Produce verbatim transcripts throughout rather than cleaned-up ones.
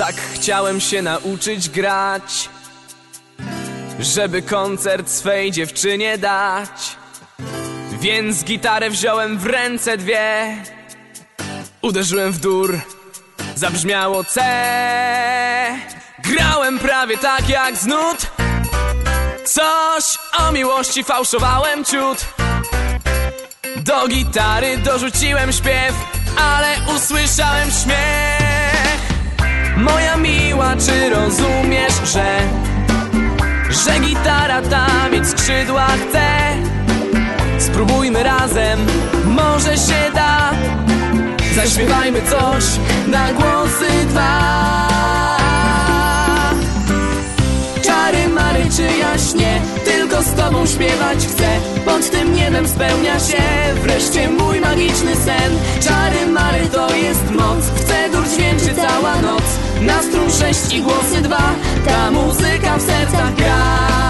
Tak chciałem się nauczyć grać, żeby koncert swej dziewczynie dać. Więc gitarę wziąłem w ręce dwie, uderzyłem w dur, zabrzmiało C. Grałem prawie tak jak z nut, coś o miłości fałszowałem ciut. Do gitary dorzuciłem śpiew, ale usłyszałem śmiech. Moja miła, czy rozumiesz, że Że gitara ta mieć skrzydła chce? Spróbujmy razem, może się da. Zaśpiewajmy coś na głosy dwa. Czary mary, czy jaśnie, tylko z tobą śpiewać chcę. Pod tym niebem spełnia się wreszcie mój magiczny sen. Czary mary to jest moc, chcę dur dźwięczy cała noc. Na strun sześć i głosy dwa, ta muzyka w sercach gra.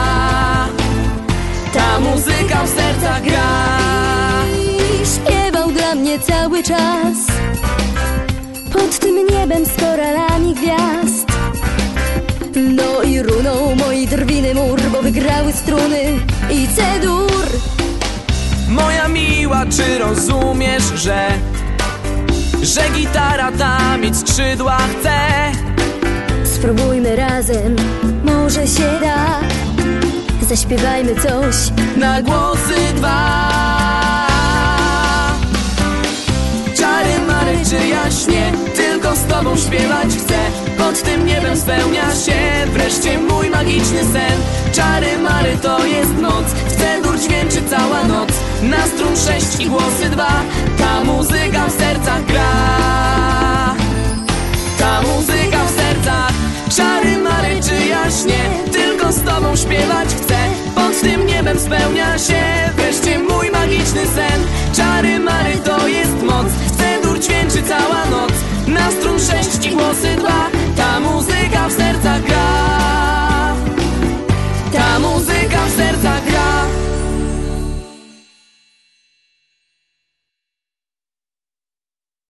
Ta muzyka w sercach gra. I śpiewał dla mnie cały czas pod tym niebem z koralami gwiazd. No i runął moi drwiny mur, bo wygrały struny i C-dur. Moja miła, czy rozumiesz, że Że gitara ta mieć skrzydła chce? Spróbujmy razem, może się da. Zaśpiewajmy coś na głosy dwa. Czary mary, czy jaśnie, tylko z tobą śpiewać chcę. Pod tym niebem spełnia się wreszcie mój magiczny sen. Czary mary to jest moc, chcę dur dźwięczy cała noc. Na strun sześć i głosy dwa, ta muzyka w sercach gra. Ta muzyka w sercach. Czary mary, czy jaśnie, tylko z tobą śpiewać chcę. Pod tym niebem spełnia się wreszcie mój magiczny sen. Czary mary to jest moc,